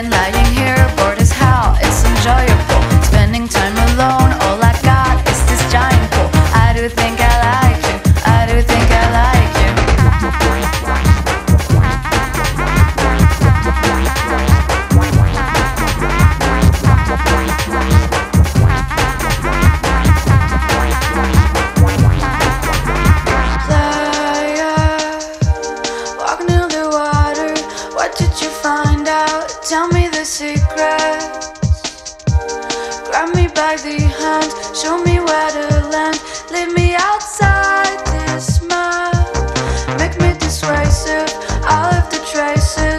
been lying here, bored as hell. It's enjoyable, spending time alone. All I got is this giant pool. I do think I like you, I do think I like you. Find out, tell me the secrets. Grab me by the hand, show me where to land. Leave me outside this map, make me dissuasive. I'll leave the traces.